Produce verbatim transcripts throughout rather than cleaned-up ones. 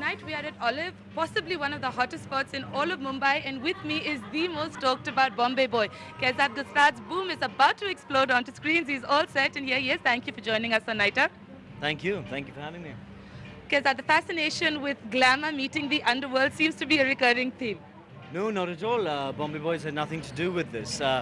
tonight we are at Olive, possibly one of the hottest spots in all of Mumbai, and with me is the most talked about Bombay boy. Kehzad Gustad's Boom is about to explode onto screens. He's all set, and here he is. Thank you for joining us on Night Up. Thank you. Thank you for having me. Kehzad, the fascination with glamour meeting the underworld seems to be a recurring theme. No, not at all. Uh, Bombay Boys had nothing to do with this. Uh,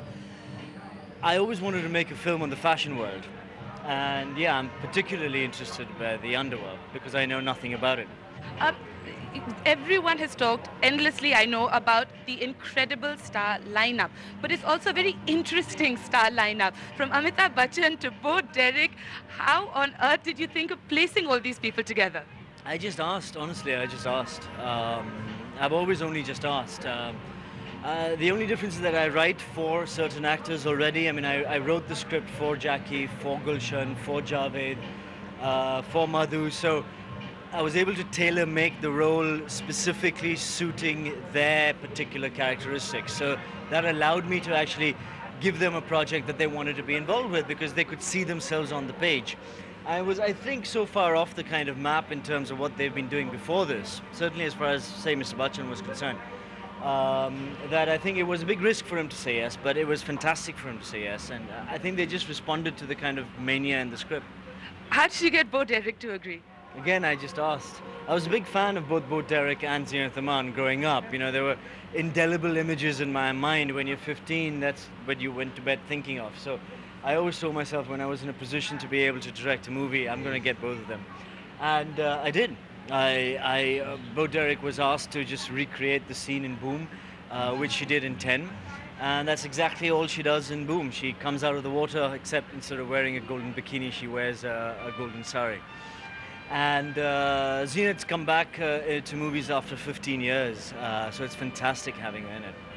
I always wanted to make a film on the fashion world. And yeah, I'm particularly interested by the underworld because I know nothing about it. Uh, everyone has talked endlessly, I know, about the incredible star lineup. But it's also a very interesting star lineup. From Amitabh Bachchan to Bo Derek, how on earth did you think of placing all these people together? I just asked, honestly, I just asked. Um, I've always only just asked. Um, uh, the only difference is that I write for certain actors already. I mean, I, I wrote the script for Jackie, for Gulshan, for Javed, uh, for Madhu. So I was able to tailor make the role specifically suiting their particular characteristics. So that allowed me to actually give them a project that they wanted to be involved with because they could see themselves on the page. I was, I think, so far off the kind of map in terms of what they've been doing before this, certainly as far as, say, Mister Bachchan was concerned, um, that I think it was a big risk for him to say yes, but it was fantastic for him to say yes, and I think they just responded to the kind of mania in the script. How did you get Bo Derek to agree? Again, I just asked. I was a big fan of both Bo Derek and Zeenat Aman growing up. You know, there were indelible images in my mind. When you're fifteen, that's what you went to bed thinking of. So I always told myself when I was in a position to be able to direct a movie, I'm going to get both of them. And uh, I did. I, I, uh, Bo Derek was asked to just recreate the scene in Boom, uh, which she did in ten. And that's exactly all she does in Boom. She comes out of the water, except instead of wearing a golden bikini, she wears a, a golden sari. And uh, Zeenat's come back uh, to movies after fifteen years, uh, so it's fantastic having her in it.